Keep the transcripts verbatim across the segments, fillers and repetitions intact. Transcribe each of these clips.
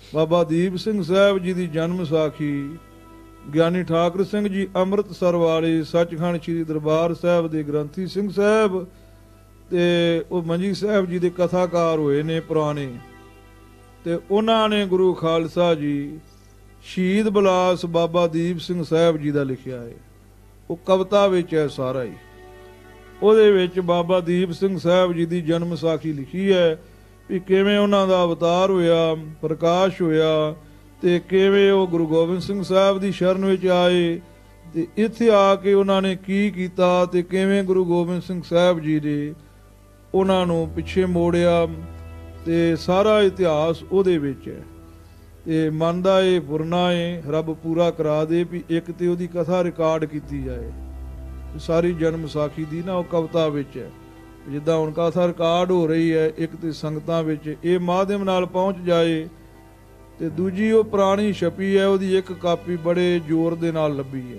ਬਾਬਾ ਦੀਪ ਸਿੰਘ ਸਾਹਿਬ ਜੀ ਦੀ ਜਨਮ ਸਾਖੀ ਗਿਆਨੀ ਠਾਕਰ ਸਿੰਘ ਜੀ ਅੰਮ੍ਰਿਤਸਰ ਵਾਲੇ ਸੱਚਖੰਡ ਸ੍ਰੀ ਦਰਬਾਰ ਸਾਹਿਬ ਦੇ ਗ੍ਰੰਥੀ ਸਿੰਘ ਸਾਹਿਬ ਤੇ ਉਹ ਮੰਜੀ ਸਾਹਿਬ ਜੀ ਦੇ ਕਥਾਕਾਰ ਹੋਏ ਨੇ ਪੁਰਾਣੇ, ਤੇ ਉਹਨਾਂ ਨੇ ਗੁਰੂ ਖਾਲਸਾ ਜੀ ਸ਼ਹੀਦ ਬਿਲਾਸ ਬਾਬਾ ਦੀਪ ਸਿੰਘ ਸਾਹਿਬ ਜੀ ਦਾ ਲਿਖਿਆ ਹੈ। ਉਹ ਕਵਿਤਾ ਵਿੱਚ ਹੈ ਸਾਰਾ ਹੀ। ਉਹਦੇ ਵਿੱਚ ਬਾਬਾ ਦੀਪ ਸਿੰਘ ਸਾਹਿਬ ਜੀ ਦੀ ਜਨਮ ਸਾਖੀ ਲਿਖੀ ਹੈ ਵੀ ਕਿਵੇਂ ਉਹਨਾਂ ਦਾ ਅਵਤਾਰ ਹੋਇਆ, ਪ੍ਰਕਾਸ਼ ਹੋਇਆ, ਤੇ ਕਿਵੇਂ ਉਹ ਗੁਰੂ ਗੋਬਿੰਦ ਸਿੰਘ ਸਾਹਿਬ ਦੀ ਸ਼ਰਨ ਵਿੱਚ ਆਏ, ਤੇ ਇੱਥੇ ਆ ਕੇ ਉਹਨਾਂ ਨੇ ਕੀ ਕੀਤਾ, ਤੇ ਕਿਵੇਂ ਗੁਰੂ ਗੋਬਿੰਦ ਸਿੰਘ ਸਾਹਿਬ ਜੀ ਨੇ ਉਹਨਾਂ ਨੂੰ ਪਿੱਛੇ ਮੋੜਿਆ, ਤੇ ਸਾਰਾ ਇਤਿਹਾਸ ਉਹਦੇ ਵਿੱਚ ਹੈ। ਤੇ ਮਨ ਦਾ ਇਹ ਪੁਰਨਾ ਹੈ, ਰੱਬ ਪੂਰਾ ਕਰਾ ਦੇ ਵੀ ਇੱਕ ਤੇ ਉਹਦੀ ਕਥਾ ਰਿਕਾਰਡ ਕੀਤੀ ਜਾਏ। ਸਾਰੀ ਜਨਮ ਸਾਖੀ ਦੀ ਨਾ ਉਹ ਕਵਿਤਾ ਵਿੱਚ ਹੈ, ਜਿੱਦਾਂ ਹੁਣ ਕਥਾ ਰਿਕਾਰਡ ਹੋ ਰਹੀ ਹੈ, ਇੱਕ ਤੇ ਸੰਗਤਾਂ ਵਿੱਚ ਇਹ ਮਾਧਿਅਮ ਨਾਲ ਪਹੁੰਚ ਜਾਏ, ਤੇ ਦੂਜੀ ਉਹ ਪੁਰਾਣੀ ਛਪੀ ਹੈ, ਉਹਦੀ ਇੱਕ ਕਾਪੀ ਬੜੇ ਜ਼ੋਰ ਦੇ ਨਾਲ ਲੱਭੀ ਹੈ,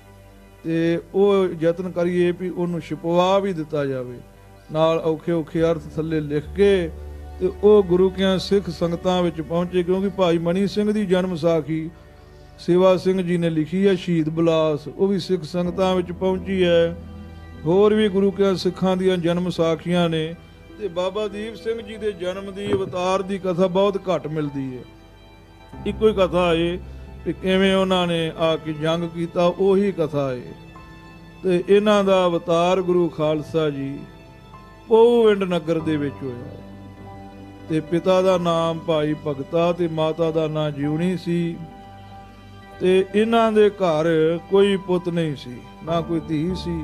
ਤੇ ਉਹ ਯਤਨ ਕਰੀਏ ਵੀ ਉਹਨੂੰ ਛਪਵਾ ਵੀ ਦਿੱਤਾ ਜਾਵੇ, ਨਾਲ ਔਖੇ ਔਖੇ ਅਰਥ ਥੱਲੇ ਲਿਖ ਕੇ, ਤੇ ਉਹ ਗੁਰੂ ਕਿਆਂ ਸਿੱਖ ਸੰਗਤਾਂ ਵਿੱਚ ਪਹੁੰਚੇ। ਕਿਉਂਕਿ ਭਾਈ ਮਨੀ ਸਿੰਘ ਦੀ ਜਨਮ ਸਾਖੀ ਸੇਵਾ ਸਿੰਘ ਜੀ ਨੇ ਲਿਖੀ ਹੈ, ਸ਼ਹੀਦ ਬਿਲਾਸ, ਉਹ ਵੀ ਸਿੱਖ ਸੰਗਤਾਂ ਵਿੱਚ ਪਹੁੰਚੀ ਹੈ। ਹੋਰ ਵੀ ਗੁਰੂ ਕਿਆਂ ਸਿੱਖਾਂ ਦੀਆਂ ਜਨਮ ਸਾਖੀਆਂ ਨੇ, ਤੇ ਬਾਬਾ ਦੀਪ ਸਿੰਘ ਜੀ ਦੇ ਜਨਮ ਦੀ ਅਵਤਾਰ ਦੀ ਕਥਾ ਬਹੁਤ ਘੱਟ ਮਿਲਦੀ ਹੈ। ਇੱਕੋ ਹੀ ਕਥਾ ਹੈ ਕਿ ਕਿਵੇਂ ਉਹਨਾਂ ਨੇ ਆ ਕੇ ਜੰਗ ਕੀਤਾ, ਉਹੀ ਕਥਾ ਹੈ। ਤੇ ਇਹਨਾਂ ਦਾ ਅਵਤਾਰ ਗੁਰੂ ਖਾਲਸਾ ਜੀ ਪੋਵਿੰਡ ਨਗਰ ਦੇ ਵਿੱਚ ਹੋਇਆ, ਤੇ ਪਿਤਾ ਦਾ ਨਾਮ ਭਾਈ ਭਗਤਾ ਤੇ ਮਾਤਾ ਦਾ ਨਾਮ ਜਿਉਣੀ ਸੀ। ਤੇ ਇਹਨਾਂ ਦੇ ਘਰ ਕੋਈ ਪੁੱਤ ਨਹੀਂ ਸੀ, ਨਾ ਕੋਈ ਧੀ ਸੀ,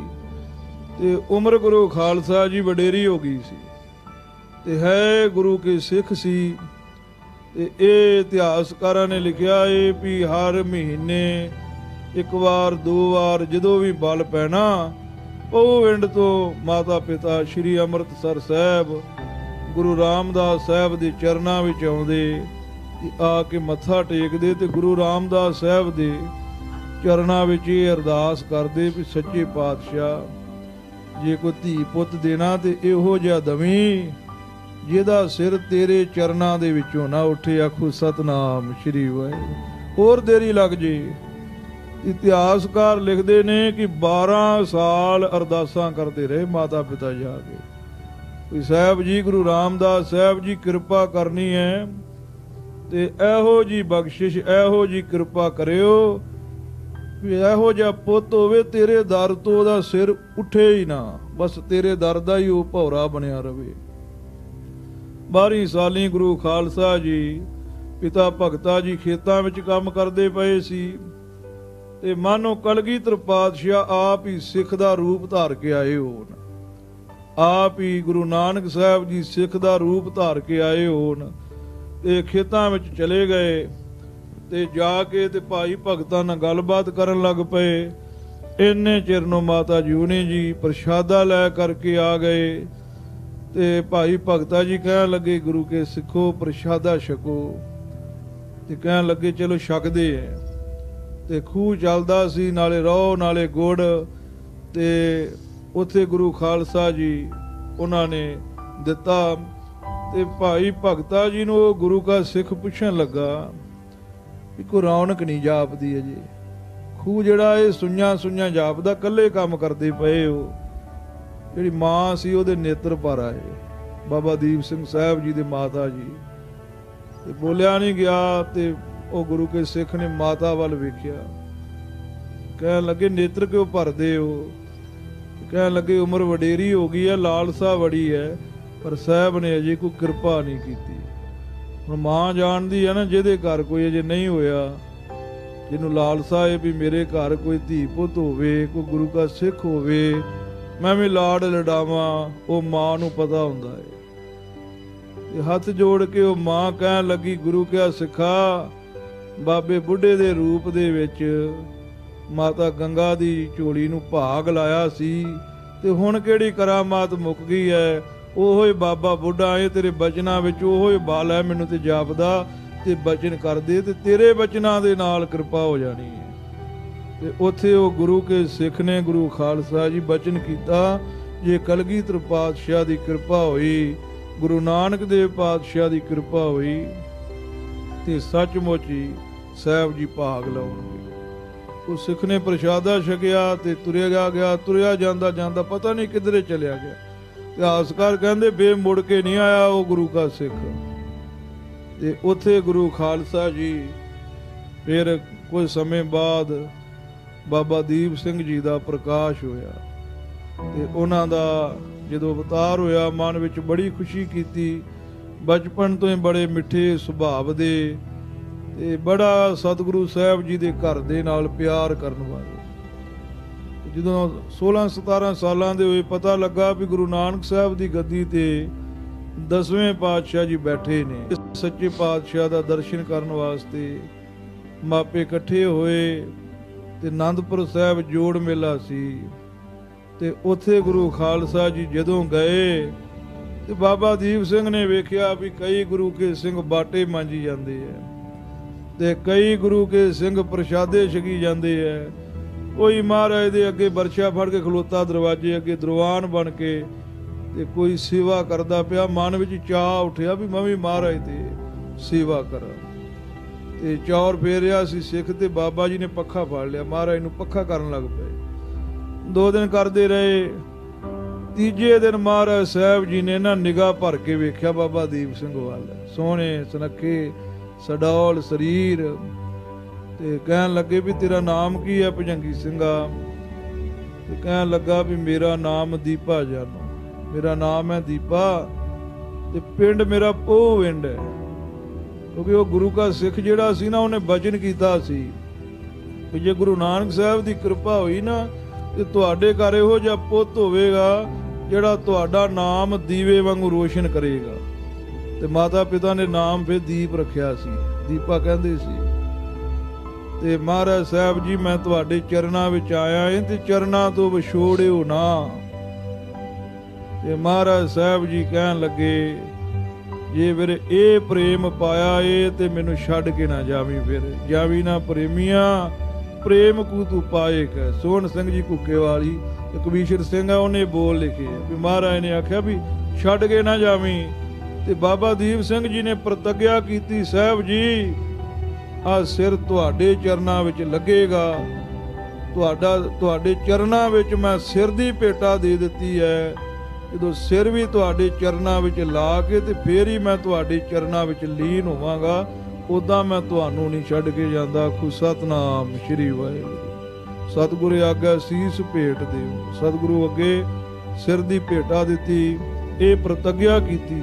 ਤੇ ਉਮਰ ਗੁਰੂ ਖਾਲਸਾ ਜੀ ਵਡੇਰੀ ਹੋ ਗਈ ਸੀ, ਤੇ ਹੈ ਗੁਰੂ ਕੇ ਸਿੱਖ ਸੀ। ਤੇ ਇਹ ਇਤਿਹਾਸਕਾਰਾਂ ਨੇ ਲਿਖਿਆ ਏ ਵੀ ਹਰ ਮਹੀਨੇ ਇੱਕ ਵਾਰ ਦੋ ਵਾਰ ਜਦੋਂ ਵੀ ਬਲ ਪੈਣਾ, ਉਹ ਪਿੰਡ ਤੋਂ ਮਾਤਾ ਪਿਤਾ ਸ਼੍ਰੀ ਅੰਮ੍ਰਿਤਸਰ ਸਾਹਿਬ ਗੁਰੂ ਰਾਮਦਾਸ ਸਾਹਿਬ ਦੇ ਚਰਨਾਂ ਵਿੱਚ ਆਉਂਦੇ, ਆ ਕੇ ਮੱਥਾ ਟੇਕਦੇ, ਤੇ ਗੁਰੂ ਰਾਮਦਾਸ ਸਾਹਿਬ ਦੇ ਚਰਨਾਂ ਵਿੱਚ ਇਹ ਅਰਦਾਸ ਕਰਦੇ ਵੀ ਸੱਚੇ ਪਾਤਸ਼ਾਹ ਜੇ ਕੋਈ ਧੀ ਪੁੱਤ ਦੇਣਾ ਤੇ ਇਹੋ ਜਿਹਾ ਦਵੀਂ ਜਿਹਦਾ ਸਿਰ ਤੇਰੇ ਚਰਨਾਂ ਦੇ ਵਿੱਚੋਂ ਨਾ ਉੱਠੇ, ਆਖੋ ਸਤਨਾਮ ਸ਼੍ਰੀ ਵਾਹਿਗੁਰੂ। ਹੋਰ ਦੇਰੀ ਲੱਗ ਜੇ। ਇਤਿਹਾਸਕਾਰ ਲਿਖਦੇ ਨੇ ਕਿ ਬਾਰਾਂ ਸਾਲ ਅਰਦਾਸਾਂ ਕਰਦੇ ਰਹੇ ਮਾਤਾ ਪਿਤਾ ਜਾ ਕੇ ਵੀ ਸਾਹਿਬ ਜੀ ਗੁਰੂ ਰਾਮਦਾਸ ਸਾਹਿਬ ਜੀ ਕਿਰਪਾ ਕਰਨੀ ਹੈ, ਤੇ ਇਹੋ ਜੀ ਬਖਸ਼ਿਸ਼ ਇਹੋ ਜੀ ਕਿਰਪਾ ਕਰਿਓ ਵੀ ਇਹੋ ਜਿਹਾ ਪੁੱਤ ਹੋਵੇ ਤੇਰੇ ਦਰ ਤੋਂ ਉਹਦਾ ਸਿਰ ਉੱਠੇ ਹੀ ਨਾ, ਬਸ ਤੇਰੇ ਦਰ ਦਾ ਹੀ ਉਹ ਭੌਰਾ ਬਣਿਆ ਰਵੇ। ਬਾਰ੍ਹਾਂ ਸਾਲੀ ਗੁਰੂ ਖਾਲਸਾ ਜੀ ਪਿਤਾ ਭਗਤਾ ਜੀ ਖੇਤਾਂ ਵਿੱਚ ਕੰਮ ਕਰਦੇ ਪਏ ਸੀ, ਤੇ ਮਾਨੋ ਕਲਗੀਧਰ ਪਾਤਸ਼ਾਹ ਆਪ ਹੀ ਸਿੱਖ ਦਾ ਰੂਪ ਧਾਰ ਕੇ ਆਏ ਹੋਣ, ਆਪ ਹੀ ਗੁਰੂ ਨਾਨਕ ਸਾਹਿਬ ਜੀ ਸਿੱਖ ਦਾ ਰੂਪ ਧਾਰ ਕੇ ਆਏ ਹੋਣ, ਤੇ ਖੇਤਾਂ ਵਿੱਚ ਚਲੇ ਗਏ, ਤੇ ਜਾ ਕੇ ਤੇ ਭਾਈ ਭਗਤਾਂ ਨਾਲ ਗੱਲਬਾਤ ਕਰਨ ਲੱਗ ਪਏ। ਇੰਨੇ ਚਿਰ ਨੂੰ ਮਾਤਾ ਜਿਉਣੀ ਜੀ ਪ੍ਰਸ਼ਾਦਾ ਲੈ ਕਰਕੇ ਆ ਗਏ, ਤੇ ਭਾਈ ਭਗਤਾ ਜੀ ਕਹਿਣ ਲੱਗੇ ਗੁਰੂ ਕੇ ਸਿੱਖੋ ਪ੍ਰਸ਼ਾਦਾ ਛਕੋ, ਤੇ ਕਹਿਣ ਲੱਗੇ ਚਲੋ ਛਕਦੇ ਐ। ਤੇ ਖੂਹ ਚੱਲਦਾ ਸੀ, ਨਾਲੇ ਰੋਹ ਨਾਲੇ ਗੁੜ, ਤੇ ਉੱਥੇ ਗੁਰੂ ਖਾਲਸਾ ਜੀ ਉਹਨਾਂ ਨੇ ਦਿੱਤਾ। ਤੇ ਭਾਈ ਭਗਤਾ ਜੀ ਨੂੰ ਉਹ ਗੁਰੂ ਕਾ ਸਿੱਖ ਪੁੱਛਣ ਲੱਗਾ ਵੀ ਕੋਈ ਰੌਣਕ ਨਹੀਂ ਜਾਪਦੀ ਅਜੇ, ਖੂਹ ਜਿਹੜਾ ਇਹ ਸੁਈਆਂ ਸੁਈਆਂ ਜਾਪਦਾ, ਕੱਲੇ ਕੰਮ ਕਰਦੇ ਪਏ ਹੋ। ਜਿਹੜੀ ਮਾਂ ਸੀ ਉਹਦੇ ਨੇਤਰ ਭਰ ਆਏ, ਬਾਬਾ ਦੀਪ ਸਿੰਘ ਸਾਹਿਬ ਜੀ ਦੇ ਮਾਤਾ ਜੀ, ਤੇ ਬੋਲਿਆ ਨਹੀਂ ਗਿਆ। ਤੇ ਉਹ ਗੁਰੂ ਕੇ ਸਿੱਖ ਨੇ ਮਾਤਾ ਵੱਲ ਵੇਖਿਆ, ਕਹਿਣ ਲੱਗੇ ਨੇਤਰ ਕਿਉਂ ਭਰਦੇ ਹੋ? ਕਹਿਣ ਲੱਗੇ ਉਮਰ ਵਡੇਰੀ ਹੋ ਗਈ ਹੈ, ਲਾਲਸਾ ਬੜੀ ਹੈ, ਪਰ ਸਾਹਿਬ ਨੇ ਅਜੇ ਕੋਈ ਕਿਰਪਾ ਨਹੀਂ ਕੀਤੀ। ਹੁਣ ਮਾਂ ਜਾਣਦੀ ਹੈ ਨਾ, ਜਿਹਦੇ ਘਰ ਕੋਈ ਅਜੇ ਨਹੀਂ ਹੋਇਆ, ਜਿਹਨੂੰ ਲਾਲਸਾ ਹੈ ਵੀ ਮੇਰੇ ਘਰ ਕੋਈ ਧੀ ਪੁੱਤ ਹੋਵੇ, ਕੋਈ ਗੁਰੂ ਕਾ ਸਿੱਖ ਹੋਵੇ, ਮੈਂ ਵੀ ਲਾਡ ਲਡਾਵਾਂ, ਉਹ ਮਾਂ ਨੂੰ ਪਤਾ ਹੁੰਦਾ ਹੈ। ਤੇ ਹੱਥ ਜੋੜ ਕੇ ਉਹ ਮਾਂ ਕਹਿਣ ਲੱਗੀ ਗੁਰੂ ਕਿਆ ਸਿੱਖਾ, ਬਾਬੇ ਬੁੱਢੇ ਦੇ ਰੂਪ ਦੇ ਵਿੱਚ ਮਾਤਾ ਗੰਗਾ ਦੀ ਝੋਲੀ ਨੂੰ ਭਾਗ ਲਾਇਆ ਸੀ, ਤੇ ਹੁਣ ਕਿਹੜੀ ਕਰਾਮਾਤ ਮੁੱਕ ਗਈ ਹੈ, ਉਹੋ ਹੀ ਬਾਬਾ ਬੁੱਢਾ ਏ, ਤੇਰੇ ਬਚਨਾਂ ਵਿੱਚ ਉਹੋ ਹੀ ਬਾਲ ਹੈ, ਮੈਨੂੰ ਤੇ ਜਾਪਦਾ, ਤੇ ਬਚਨ ਕਰਦੇ ਤੇ ਤੇਰੇ ਬਚਨਾਂ ਦੇ ਨਾਲ ਕਿਰਪਾ ਹੋ ਜਾਣੀ ਹੈ। ਤੇ ਉੱਥੇ ਉਹ ਗੁਰੂ ਕੇ ਸਿੱਖ ਨੇ ਗੁਰੂ ਖਾਲਸਾ ਜੀ ਬਚਨ ਕੀਤਾ, ਜੇ ਕਲਗੀਧਰ ਪਾਤਸ਼ਾਹ ਦੀ ਕਿਰਪਾ ਹੋਈ, ਗੁਰੂ ਨਾਨਕ ਦੇਵ ਪਾਤਸ਼ਾਹ ਦੀ ਕਿਰਪਾ ਹੋਈ, ਤੇ ਸੱਚਮੁੱਚ ਹੀ ਸਾਹਿਬ ਜੀ ਭਾਗ ਲਾਉਣਗੇ। ਉਹ ਸਿੱਖ ਨੇ ਪ੍ਰਸ਼ਾਦਾ ਛਕਿਆ ਤੇ ਤੁਰਿਆ ਗਿਆ ਗਿਆ ਤੁਰਿਆ ਜਾਂਦਾ ਜਾਂਦਾ ਪਤਾ ਨਹੀਂ ਕਿੱਧਰੇ ਚਲਿਆ ਗਿਆ। ਇਤਿਹਾਸਕਾਰ ਕਹਿੰਦੇ ਬੇ ਮੁੜ ਕੇ ਨਹੀਂ ਆਇਆ ਉਹ ਗੁਰੂ ਕਾ ਸਿੱਖ। ਤੇ ਉੱਥੇ ਗੁਰੂ ਖਾਲਸਾ ਜੀ ਫਿਰ ਕੁਝ ਸਮੇਂ ਬਾਅਦ ਬਾਬਾ ਦੀਪ ਸਿੰਘ ਜੀ ਦਾ ਪ੍ਰਕਾਸ਼ ਹੋਇਆ ਤੇ ਉਹਨਾਂ ਦਾ ਜਦੋਂ ਅਵਤਾਰ ਹੋਇਆ ਮਨ ਵਿੱਚ ਬੜੀ ਖੁਸ਼ੀ ਕੀਤੀ। ਬਚਪਨ ਤੋਂ ਹੀ ਬੜੇ ਮਿੱਠੇ ਸੁਭਾਅ ਦੇ ਤੇ ਬੜਾ ਸਤਿਗੁਰੂ ਸਾਹਿਬ ਜੀ ਦੇ ਘਰ ਦੇ ਨਾਲ ਪਿਆਰ ਕਰਨ ਵਾਲੇ। ਜਦੋਂ ਸੋਲਾਂ ਸਤਾਰਾਂ ਸਾਲਾਂ ਦੇ ਹੋਏ ਪਤਾ ਲੱਗਾ ਵੀ ਗੁਰੂ ਨਾਨਕ ਸਾਹਿਬ ਦੀ ਗੱਦੀ ਤੇ ਦਸਵੇਂ ਪਾਤਸ਼ਾਹ ਜੀ ਬੈਠੇ ਨੇ। ਸੱਚੇ ਪਾਤਸ਼ਾਹ ਦਾ ਦਰਸ਼ਨ ਕਰਨ ਵਾਸਤੇ ਮਾਪੇ ਇਕੱਠੇ ਹੋਏ ਤੇ ਆਨੰਦਪੁਰ ਸਾਹਿਬ ਜੋੜ ਮੇਲਾ ਸੀ ਤੇ ਉੱਥੇ ਗੁਰੂ ਖਾਲਸਾ ਜੀ ਜਦੋਂ ਗਏ ਤੇ ਬਾਬਾ ਦੀਪ ਸਿੰਘ ਨੇ ਵੇਖਿਆ ਵੀ ਕਈ ਗੁਰੂ ਕੇ ਸਿੰਘ ਬਾਟੇ ਮਾਂਜੀ ਜਾਂਦੇ ਐ ਤੇ ਕਈ ਗੁਰੂ ਕੇ ਸਿੰਘ ਪ੍ਰਸ਼ਾਦੇ ਛਕੀ ਜਾਂਦੇ ਐ। ਕੋਈ ਮਹਾਰਾਜ ਦੇ ਅੱਗੇ ਬਰਛਾ ਫੜ ਕੇ ਖਲੋਤਾ ਦਰਵਾਜ਼ੇ ਅੱਗੇ ਦਰਵਾਨ ਬਣ ਕੇ ਤੇ ਕੋਈ ਸੇਵਾ ਕਰਦਾ ਪਿਆ। ਮਨ ਵਿੱਚ ਚਾਅ ਉੱਠਿਆ ਵੀ ਮੈਂ ਵੀ ਮਹਾਰਾਜ ਦੀ ਸੇਵਾ ਕਰਾਂ ਤੇ ਚੌਰ ਫੇਰਿਆ ਸੀ ਸਿੱਖ ਤੇ ਬਾਬਾ ਜੀ ਨੇ ਪੱਖਾ ਫੜ ਲਿਆ। ਮਹਾਰਾਜ ਨੂੰ ਪੱਖਾ ਕਰਨ ਲੱਗ ਪਏ। ਦੋ ਦਿਨ ਕਰਦੇ ਰਹੇ। ਤੀਜੇ ਦਿਨ ਮਹਾਰਾਜ ਸਾਹਿਬ ਜੀ ਨੇ ਨਾ ਨਿਗਾਹ ਭਰ ਕੇ ਵੇਖਿਆ ਬਾਬਾ ਦੀਪ ਸਿੰਘ ਵੱਲ। ਸੋਹਣੇ ਸੁਨੱਖੇ ਸਡੌਲ ਸਰੀਰ ਤੇ ਕਹਿਣ ਲੱਗੇ ਵੀ ਤੇਰਾ ਨਾਮ ਕੀ ਹੈ ਭੁਜੰਗੀ ਸਿੰਘਾ? ਤੇ ਕਹਿਣ ਲੱਗਾ ਵੀ ਮੇਰਾ ਨਾਮ ਦੀਪਾ ਜਾਨੋ, ਮੇਰਾ ਨਾਮ ਹੈ ਦੀਪਾ ਤੇ ਪਿੰਡ ਮੇਰਾ ਪੋਵਿੰਡ ਹੈ। ਕਿਉਂਕਿ ਉਹ ਗੁਰੂ ਕਾ ਸਿੱਖ ਜਿਹੜਾ ਸੀ ਨਾ ਉਹਨੇ ਬਚਨ ਕੀਤਾ ਸੀ ਕਿ ਜੇ ਗੁਰੂ ਨਾਨਕ ਸਾਹਿਬ ਦੀ ਕਿਰਪਾ ਹੋਈ ਨਾ ਤੇ ਤੁਹਾਡੇ ਘਰ ਇਹੋ ਜਿਹਾ ਪੁੱਤ ਹੋਵੇਗਾ ਜਿਹੜਾ ਤੁਹਾਡਾ ਨਾਮ ਦੀਵੇ ਵਾਂਗੂ ਰੋਸ਼ਨ ਕਰੇਗਾ। ਤੇ ਮਾਤਾ ਪਿਤਾ ਨੇ ਨਾਮ ਫਿਰ ਦੀਪ ਰੱਖਿਆ ਸੀ, ਦੀਪਾ ਕਹਿੰਦੇ ਸੀ। ਤੇ ਮਹਾਰਾਜ ਸਾਹਿਬ ਜੀ ਮੈਂ ਤੁਹਾਡੇ ਚਰਨਾਂ ਵਿੱਚ ਆਇਆ ਏ ਤੇ ਚਰਨਾਂ ਤੋਂ ਵਿਛੋੜਿਓ ਨਾ। ਤੇ ਮਹਾਰਾਜ ਸਾਹਿਬ ਜੀ ਕਹਿਣ ਲੱਗੇ ਜੇ ਫਿਰ ਇਹ ਪ੍ਰੇਮ ਪਾਇਆ ਏ ਤੇ ਮੈਨੂੰ ਛੱਡ ਕੇ ਨਾ ਜਾਵੀਂ, ਫਿਰ ਜਾਵੀਂ ਨਾ ਪ੍ਰੇਮੀਆਂ ਪ੍ਰੇਮ ਕੂ ਤੂੰ ਪਾਏ ਕੈ। ਸੋਹਣ ਸਿੰਘ ਜੀ ਕੁੱਕੇ ਵਾਲੀ ਕਬੀਸ਼ਰ ਸਿੰਘ ਆ ਉਹਨੇ ਬੋਲ ਲਿਖੇ ਵੀ ਮਹਾਰਾਜ ਨੇ ਆਖਿਆ ਵੀ ਛੱਡ ਕੇ ਨਾ ਜਾਵੀਂ। ਤੇ ਬਾਬਾ ਦੀਪ ਸਿੰਘ ਜੀ ਨੇ ਪ੍ਰਤੱਗਿਆ ਕੀਤੀ ਸਾਹਿਬ ਜੀ ਆ ਸਿਰ ਤੁਹਾਡੇ ਚਰਨਾਂ ਵਿੱਚ ਲੱਗੇਗਾ, ਤੁਹਾਡਾ ਤੁਹਾਡੇ ਚਰਨਾਂ ਵਿੱਚ ਮੈਂ ਸਿਰ ਦੀ ਭੇਟਾ ਦੇ ਦਿੱਤੀ ਹੈ। ਜਦੋਂ ਸਿਰ ਵੀ ਤੁਹਾਡੇ ਚਰਨਾਂ ਵਿੱਚ ਲਾ ਕੇ ਤੇ ਫੇਰ ਹੀ ਮੈਂ ਤੁਹਾਡੇ ਚਰਨਾਂ ਵਿੱਚ ਲੀਨ ਹੋਵਾਂਗਾ, ਉਦਾਂ ਮੈਂ ਤੁਹਾਨੂੰ ਨਹੀਂ ਛੱਡ ਕੇ ਜਾਂਦਾ। ਖੁ ਸਤਨਾਮ ਸ਼੍ਰੀ ਵਾਹਿਗੁਰੂ। ਸਤਿਗੁਰੂ ਆਗਿਆ ਸੀਸ ਭੇਟ ਦਿਓ। ਸਤਿਗੁਰੂ ਅੱਗੇ ਸਿਰ ਦੀ ਭੇਟਾ ਦਿੱਤੀ, ਇਹ ਪ੍ਰਤੱਗਿਆ ਕੀਤੀ।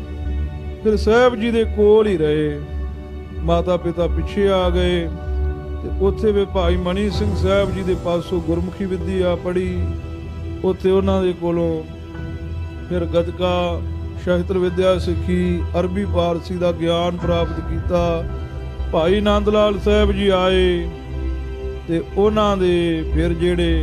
ਫਿਰ ਸਾਹਿਬ ਜੀ ਦੇ ਕੋਲ ਹੀ ਰਹੇ। ਮਾਤਾ ਪਿਤਾ ਪਿੱਛੇ ਆ ਗਏ ਤੇ ਉੱਥੇ ਵੀ ਭਾਈ ਮਣੀ ਸਿੰਘ ਸਾਹਿਬ ਜੀ ਦੇ ਪਾਸੋਂ ਗੁਰਮੁਖੀ ਵਿੱਦਿਆ ਪੜ੍ਹੀ। ਉੱਥੇ ਉਹਨਾਂ ਦੇ ਕੋਲੋਂ ਫਿਰ ਗੱਤਕਾ ਸ਼ਸਤਰ ਵਿੱਦਿਆ ਸਿੱਖੀ, ਅਰਬੀ ਫਾਰਸੀ ਦਾ ਗਿਆਨ ਪ੍ਰਾਪਤ ਕੀਤਾ। ਭਾਈ ਨੰਦ ਲਾਲ ਸਾਹਿਬ ਜੀ ਆਏ ਤੇ ਉਹਨਾਂ ਦੇ ਫਿਰ ਜਿਹੜੇ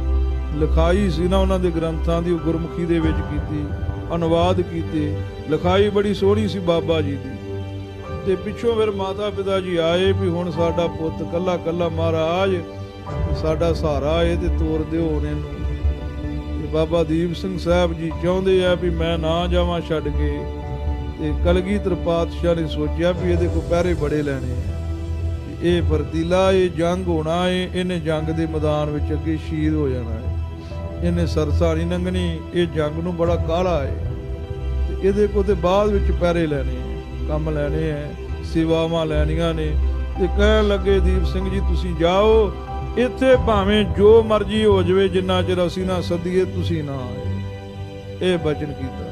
ਲਿਖਾਈ ਸੀ ਨਾ ਉਹਨਾਂ ਦੇ ਗ੍ਰੰਥਾਂ ਦੀ ਉਹ ਗੁਰਮੁਖੀ ਦੇ ਵਿੱਚ ਕੀਤੀ, ਅਨੁਵਾਦ ਕੀਤੇ। ਲਿਖਾਈ ਬੜੀ ਸੋਹਣੀ ਸੀ ਬਾਬਾ ਜੀ ਦੀ। ਤੇ ਪਿੱਛੋਂ ਫਿਰ ਮਾਤਾ ਪਿਤਾ ਜੀ ਆਏ ਵੀ ਹੁਣ ਸਾਡਾ ਪੁੱਤ ਕੱਲਾ ਕੱਲਾ ਮਹਾਰਾਜ ਸਾਡਾ ਸਹਾਰਾ ਏ ਤੇ ਤੋਰ ਦਿਓ ਹੁਣ ਇਹਨੂੰ। ਤੇ ਬਾਬਾ ਦੀਪ ਸਿੰਘ ਸਾਹਿਬ ਜੀ ਚਾਹੁੰਦੇ ਆ ਵੀ ਮੈਂ ਨਾ ਜਾਵਾਂ ਛੱਡ ਕੇ। ਤੇ ਕਲਗੀਧਰ ਪਾਤਸ਼ਾਹ ਨੇ ਸੋਚਿਆ ਵੀ ਇਹਦੇ ਕੋਲ ਪਹਿਰੇ ਬੜੇ ਲੈਣੇ ਆ, ਇਹ ਫਰਦੀਲਾ, ਇਹ ਜੰਗ ਹੋਣਾ ਏ, ਇਹਨੇ ਜੰਗ ਦੇ ਮੈਦਾਨ ਵਿੱਚ ਅੱਗੇ ਸ਼ਹੀਦ ਹੋ ਜਾਣਾ ਏ, ਇਹਨੇ ਸਰਸਾ ਨਹੀਂ ਲੰਘਣੀ, ਇਹ ਜੰਗ ਨੂੰ ਬੜਾ ਕਾਹਲਾ ਏ ਤੇ ਇਹਦੇ ਕੋਲ ਤੇ ਬਾਅਦ ਵਿੱਚ ਪਹਿਰੇ ਲੈਣੇ ਆ, ਕੰਮ ਲੈਣੇ ਐ, ਸੇਵਾਵਾਂ ਲੈਣੀਆਂ ਨੇ। ਤੇ ਕਹਿਣ ਲੱਗੇ ਦੀਪ ਸਿੰਘ ਜੀ ਤੁਸੀਂ ਜਾਓ, ਇੱਥੇ ਭਾਵੇਂ ਜੋ ਮਰਜ਼ੀ ਹੋ ਜਾਵੇ, ਜਿੰਨਾ ਚਿਰ ਅਸੀਂ ਨਾ ਸੱਦੀਏ ਤੁਸੀਂ ਨਾ ਆਏ। ਇਹ ਬਚਨ ਕੀਤਾ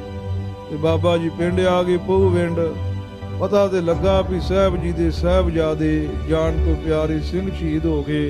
ਤੇ ਬਾਬਾ ਜੀ ਪਿੰਡ ਆ ਗਏ ਪੋਵਿੰਡ। ਪਤਾ ਤੇ ਲੱਗਾ ਵੀ ਸਾਹਿਬ ਜੀ ਦੇ ਸਾਹਿਬਜ਼ਾਦੇ ਜਾਨ ਤੋਂ ਪਿਆਰੇ ਸਿੰਘ ਸ਼ਹੀਦ ਹੋ ਗਏ।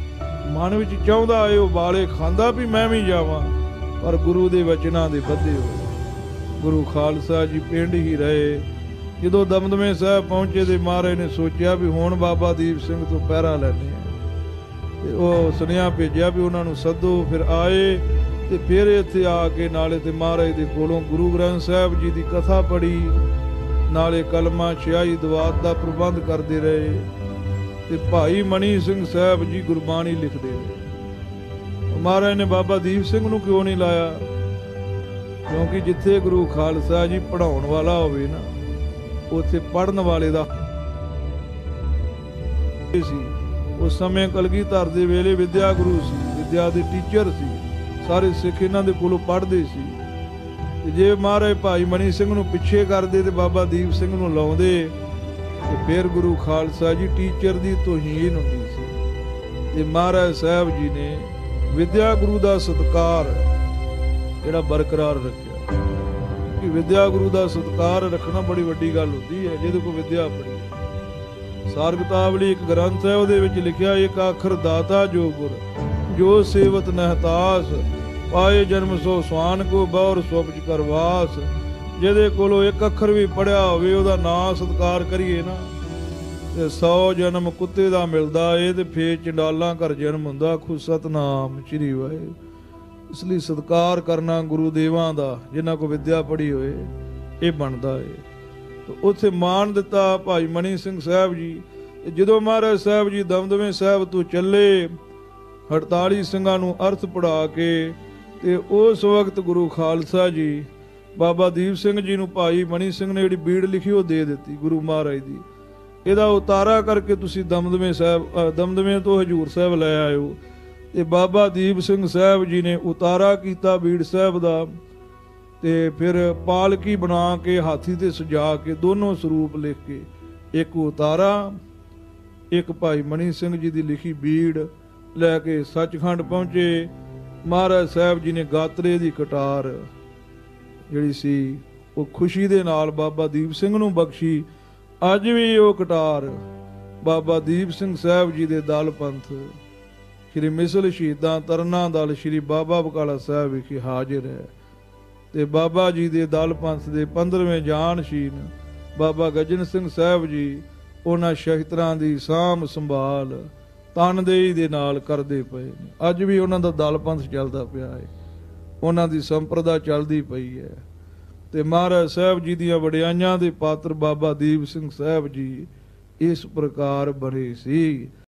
ਮਨ ਵਿੱਚ ਚਾਹੁੰਦਾ ਏ ਉਬਾਲੇ ਖਾਂਦਾ ਵੀ ਮੈਂ ਵੀ ਜਾਵਾਂ, ਪਰ ਗੁਰੂ ਦੇ ਵਚਨਾਂ ਦੇ ਬੱਧੇ ਹੋਏ। ਗੁਰੂ ਖਾਲਸਾ ਜੀ ਪਿੰਡ ਹੀ ਰਹੇ। ਜਦੋਂ ਦਮਦਮੇ ਸਾਹਿਬ ਪਹੁੰਚੇ ਤੇ ਮਹਾਰਾਜ ਨੇ ਸੋਚਿਆ ਵੀ ਹੁਣ ਬਾਬਾ ਦੀਪ ਸਿੰਘ ਤੋਂ ਪਹਿਰਾ ਲੈਣੇ ਆ ਤੇ ਉਹ ਸੁਨੇਹਾ ਭੇਜਿਆ ਵੀ ਉਹਨਾਂ ਨੂੰ ਸੱਦੋ। ਫਿਰ ਆਏ ਤੇ ਫਿਰ ਇੱਥੇ ਆ ਕੇ ਨਾਲੇ ਤੇ ਮਹਾਰਾਜ ਦੇ ਕੋਲੋਂ ਗੁਰੂ ਗ੍ਰੰਥ ਸਾਹਿਬ ਜੀ ਦੀ ਕਥਾ ਪੜ੍ਹੀ, ਨਾਲੇ ਕਲਮਾ ਛਿਆਈ ਦਵਾਤ ਦਾ ਪ੍ਰਬੰਧ ਕਰਦੇ ਰਹੇ। ਤੇ ਭਾਈ ਮਣੀ ਸਿੰਘ ਸਾਹਿਬ ਜੀ ਗੁਰਬਾਣੀ ਲਿਖਦੇ ਨੇ। ਮਹਾਰਾਜ ਨੇ ਬਾਬਾ ਦੀਪ ਸਿੰਘ ਨੂੰ ਕਿਉਂ ਨਹੀਂ ਲਾਇਆ? ਕਿਉਂਕਿ ਜਿੱਥੇ ਗੁਰੂ ਖਾਲਸਾ ਜੀ ਪੜ੍ਹਾਉਣ ਵਾਲਾ ਹੋਵੇ ਨਾ, ਉੱਥੇ ਪੜ੍ਹਨ ਵਾਲੇ ਦਾ ਸੀ। ਉਸ ਸਮੇਂ ਕਲਗੀਧਰ ਦੇ ਵੇਲੇ ਵਿਦਿਆ ਗੁਰੂ ਸੀ, ਵਿਦਿਆ ਦੇ ਟੀਚਰ ਸੀ। ਸਾਰੇ ਸਿੱਖ ਇਹਨਾਂ ਦੇ ਕੋਲੋਂ ਪੜ੍ਹਦੇ ਸੀ। ਤੇ ਜੇ ਮਹਾਰਾਜ ਭਾਈ ਮਨੀ ਸਿੰਘ ਨੂੰ ਪਿੱਛੇ ਕਰਦੇ ਤੇ ਬਾਬਾ ਦੀਪ ਸਿੰਘ ਨੂੰ ਲਾਉਂਦੇ ਤੇ ਫਿਰ ਗੁਰੂ ਖਾਲਸਾ ਜੀ ਟੀਚਰ ਦੀ ਤੋਹੀਨ ਹੁੰਦੀ ਸੀ। ਤੇ ਮਹਾਰਾਜ ਸਾਹਿਬ ਜੀ ਨੇ ਵਿਦਿਆ ਗੁਰੂ ਦਾ ਸਤਿਕਾਰ ਜਿਹੜਾ ਬਰਕਰਾਰ ਰੱਖਿਆ, ਕਿ ਵਿਦਿਆ ਗੁਰੂ ਦਾ ਸਤਿਕਾਰ ਰੱਖਣਾ ਬੜੀ ਵੱਡੀ ਗੱਲ ਹੁੰਦੀ ਹੈ ਜਿਹਦੇ ਕੋਲ ਵਿਦਿਆ ਪੜ੍ਹੀ। ਸਾਰ ਕਿਤਾਬਲੀ ਇੱਕ ਗ੍ਰੰਥ ਹੈ, ਉਹਦੇ ਵਿੱਚ ਲਿਖਿਆ ਇੱਕ ਅੱਖਰ ਦਾਤਾ ਜੋ ਗੁਰ, ਜੋ ਸੇਵਤ ਨਹਤਾਸ, ਪਾਏ ਜਨਮ ਸੋ ਸਵਾਨ ਕੋ ਬੌਰ ਸੁਪਜ ਕਰਵਾਸ। ਜਿਹਦੇ ਕੋਲੋਂ ਇੱਕ ਅੱਖਰ ਵੀ ਪੜਿਆ ਹੋਵੇ ਉਹਦਾ ਨਾਂ ਸਤਿਕਾਰ ਕਰੀਏ ਨਾ ਤੇ ਸੌ ਜਨਮ ਕੁੱਤੇ ਦਾ ਮਿਲਦਾ ਏ ਤੇ ਫੇਰ ਚੰਡਾਲਾਂ ਘਰ ਜਨਮ ਹੁੰਦਾ। ਖੁਦ ਸਤਨਾਮ ਸ੍ਰੀ ਵਾਹਿਗੁਰੂ। ਇਸ ਲਈ ਸਤਿਕਾਰ ਕਰਨਾ ਗੁਰੂ ਦੇਵਾਂ ਦਾ ਜਿਨ੍ਹਾਂ ਕੋ ਵਿਦਿਆ ਪੜ੍ਹੀ ਹੋਏ ਇਹ ਬਣਦਾ ਏ। ਤੇ ਉੱਥੇ ਮਾਣ ਦਿੱਤਾ ਭਾਈ ਮਨੀ ਸਿੰਘ ਸਾਹਿਬ ਜੀ। ਜਦੋਂ ਮਹਾਰਾਜ ਸਾਹਿਬ ਜੀ ਦਮਦਮੇ ਸਾਹਿਬ ਤੋਂ ਚੱਲੇ ਅੜਤਾਲੀ ਸਿੰਘਾਂ ਨੂੰ ਅਰਥ ਪੜ੍ਹਾ ਕੇ, ਤੇ ਉਸ ਵਕਤ ਗੁਰੂ ਖਾਲਸਾ ਜੀ ਬਾਬਾ ਦੀਪ ਸਿੰਘ ਜੀ ਨੂੰ ਭਾਈ ਮਨੀ ਸਿੰਘ ਨੇ ਜਿਹੜੀ ਬੀੜ ਲਿਖੀ ਉਹ ਦੇ ਦਿੱਤੀ ਗੁਰੂ ਮਹਾਰਾਜ ਦੀ। ਇਹਦਾ ਉਤਾਰਾ ਕਰਕੇ ਤੁਸੀਂ ਦਮਦਮੇ ਸਾਹਿਬ ਦਮਦਮੇ ਤੋਂ ਹਜੂਰ ਸਾਹਿਬ ਲੈ ਆਇਓ। ਤੇ ਬਾਬਾ ਦੀਪ ਸਿੰਘ ਸਾਹਿਬ ਜੀ ਨੇ ਉਤਾਰਾ ਕੀਤਾ ਬੀੜ ਸਾਹਿਬ ਦਾ, ਤੇ ਫਿਰ ਪਾਲਕੀ ਬਣਾ ਕੇ ਹਾਥੀ ਤੇ ਸਜਾ ਕੇ ਦੋਨੋਂ ਸਰੂਪ ਲਿਖ ਕੇ, ਇੱਕ ਉਤਾਰਾ ਇੱਕ ਭਾਈ ਮਨੀ ਸਿੰਘ ਜੀ ਦੀ ਲਿਖੀ ਬੀੜ ਲੈ ਕੇ ਸੱਚਖੰਡ ਪਹੁੰਚੇ। ਮਹਾਰਾਜ ਸਾਹਿਬ ਜੀ ਨੇ ਗਾਤਰੇ ਦੀ ਕਟਾਰ ਜਿਹੜੀ ਸੀ ਉਹ ਖੁਸ਼ੀ ਦੇ ਨਾਲ ਬਾਬਾ ਦੀਪ ਸਿੰਘ ਨੂੰ ਬਖਸ਼ੀ। ਅੱਜ ਵੀ ਉਹ ਕਟਾਰ ਬਾਬਾ ਦੀਪ ਸਿੰਘ ਸਾਹਿਬ ਜੀ ਦੇ ਦਲ ਪੰਥ ਸ਼੍ਰੀ ਮਿਸਲ ਸ਼ਹੀਦਾਂ ਤਰਨਾ ਦਲ ਸ਼੍ਰੀ ਬਾਬਾ ਬਕਾਲਾ ਸਾਹਿਬ ਵਿਖੇ ਹਾਜ਼ਰ ਹੈ। ਤੇ ਬਾਬਾ ਜੀ ਦੇ ਦਲ ਪੰਥ ਦੇ ਪੰਦਰਵੇਂ ਜਾਨਸ਼ੀਨ ਬਾਬਾ ਗਜਨ ਸਿੰਘ ਸਾਹਿਬ ਜੀ ਉਹਨਾਂ ਸ਼ਹੀਦਾਂ ਦੀ ਸਾਂਭ ਸੰਭਾਲ ਤਨਦੇਹੀ ਦੇ ਨਾਲ ਕਰਦੇ ਪਏ ਨੇ। ਅੱਜ ਵੀ ਉਹਨਾਂ ਦਾ ਦਲ ਪੰਥ ਚੱਲਦਾ ਪਿਆ ਹੈ, ਉਹਨਾਂ ਦੀ ਸੰਪਰਦਾ ਚੱਲਦੀ ਪਈ ਹੈ। ਤੇ ਮਹਾਰਾਜ ਸਾਹਿਬ ਜੀ ਦੀਆਂ ਵਡਿਆਈਆਂ ਦੇ ਪਾਤਰ ਬਾਬਾ ਦੀਪ ਸਿੰਘ ਸਾਹਿਬ ਜੀ ਇਸ ਪ੍ਰਕਾਰ ਬਣੇ ਸੀ।